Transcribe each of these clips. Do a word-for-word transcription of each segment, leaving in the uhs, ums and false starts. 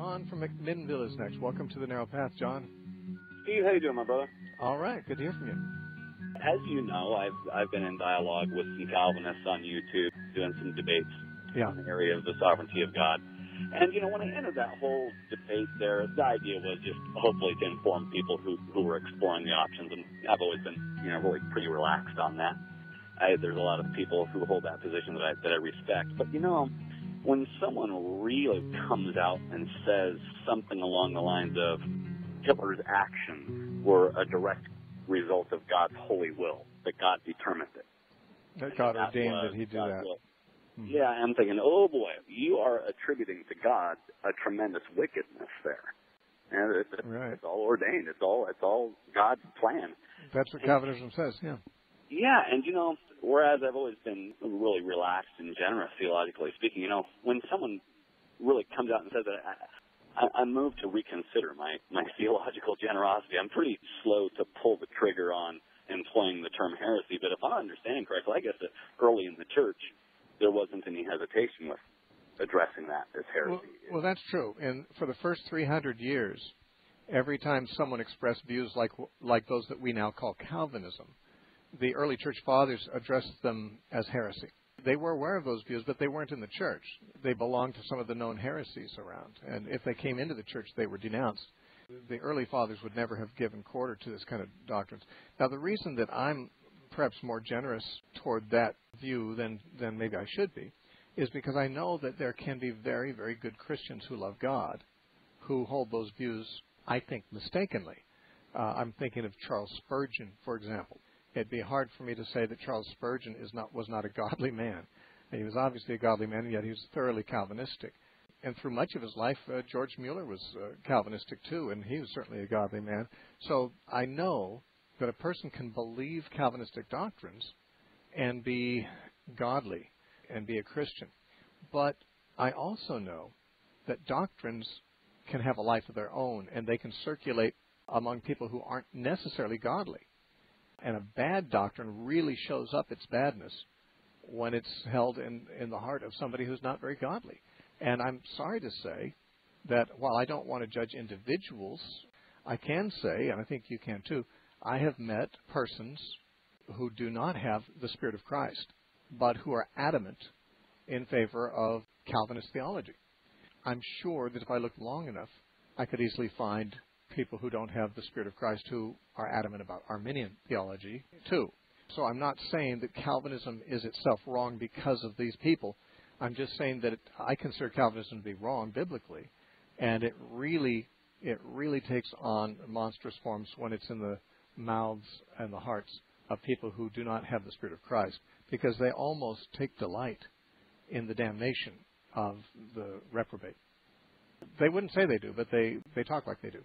John from McMinnville is next. Welcome to the Narrow Path, John. Steve, how you doing, my brother? All right, good to hear from you. As you know, I've I've been in dialogue with some Calvinists on YouTube, doing some debates yeah. on the area of the sovereignty of God. And, you know, when I entered that whole debate there, the idea was just hopefully to inform people who, who were exploring the options. And I've always been, you know, really pretty relaxed on that. I, there's a lot of people who hold that position that I, that I respect. But, you know, when someone really comes out and says something along the lines of Hitler's actions were a direct result of God's holy will, that God determined it. That God that ordained was that he do God's that. Will. Hmm. Yeah, I'm thinking, oh boy, you are attributing to God a tremendous wickedness there. And it's, it's, right. it's all ordained. It's all it's all God's plan. That's what Calvinism says, yeah. Yeah, and you know, whereas I've always been really relaxed and generous, theologically speaking, you know, when someone really comes out and says that, I, I, I'm moved to reconsider my, my theological generosity. I'm pretty slow to pull the trigger on employing the term heresy, but if I'm understanding correctly, I guess that early in the church, there wasn't any hesitation with addressing that as heresy. Well, well, that's true. And for the first three hundred years, every time someone expressed views like like those that we now call Calvinism, the early church fathers addressed them as heresy. They were aware of those views, but they weren't in the church. They belonged to some of the known heresies around. And if they came into the church, they were denounced. The early fathers would never have given quarter to this kind of doctrines. Now, the reason that I'm perhaps more generous toward that view than, than maybe I should be is because I know that there can be very, very good Christians who love God who hold those views, I think, mistakenly. Uh, I'm thinking of Charles Spurgeon, for example. It'd be hard for me to say that Charles Spurgeon is not was not a godly man. And he was obviously a godly man, and yet he was thoroughly Calvinistic. And through much of his life, uh, George Mueller was uh, Calvinistic too, and he was certainly a godly man. So I know that a person can believe Calvinistic doctrines and be godly and be a Christian. But I also know that doctrines can have a life of their own, and they can circulate among people who aren't necessarily godly. And a bad doctrine really shows up its badness when it's held in, in the heart of somebody who's not very godly. And I'm sorry to say that while I don't want to judge individuals, I can say, and I think you can too, I have met persons who do not have the Spirit of Christ, but who are adamant in favor of Calvinist theology. I'm sure that if I looked long enough, I could easily find people who don't have the Spirit of Christ who are adamant about Arminian theology too. So I'm not saying that Calvinism is itself wrong because of these people. I'm just saying that it, I consider Calvinism to be wrong biblically, and it really, it really takes on monstrous forms when it's in the mouths and the hearts of people who do not have the Spirit of Christ, because they almost take delight in the damnation of the reprobate. They wouldn't say they do, but they, they talk like they do.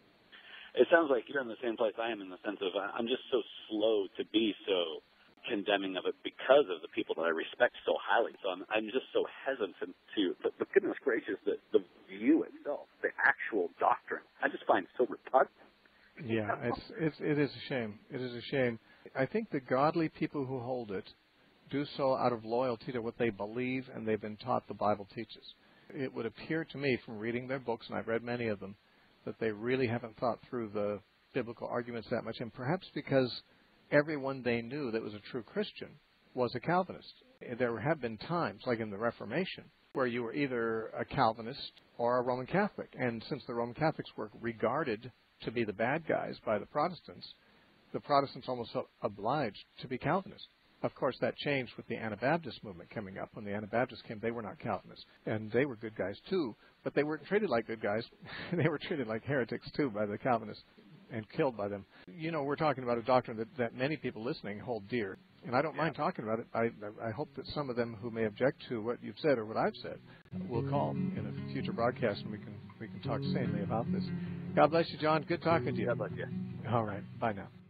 It sounds like you're in the same place I am in the sense of I'm just so slow to be so condemning of it because of the people that I respect so highly. So I'm, I'm just so hesitant to, but, but goodness gracious, the, the view itself, the actual doctrine, I just find so repugnant. Yeah, it's, it's, it is a shame. It is a shame. I think the godly people who hold it do so out of loyalty to what they believe and they've been taught the Bible teaches. It would appear to me from reading their books, and I've read many of them, that they really haven't thought through the biblical arguments that much, and perhaps because everyone they knew that was a true Christian was a Calvinist. There have been times, like in the Reformation, where you were either a Calvinist or a Roman Catholic, and since the Roman Catholics were regarded to be the bad guys by the Protestants, the Protestants almost felt obliged to be Calvinists. Of course, that changed with the Anabaptist movement coming up. When the Anabaptists came, they were not Calvinists, and they were good guys too, but they weren't treated like good guys. They were treated like heretics too by the Calvinists and killed by them. You know, we're talking about a doctrine that, that many people listening hold dear, and I don't yeah. mind talking about it. I, I hope that some of them who may object to what you've said or what I've said will call in a future broadcast, and we can we can talk sanely about this. God bless you, John. Good talking to you. God bless you. All right. Bye now.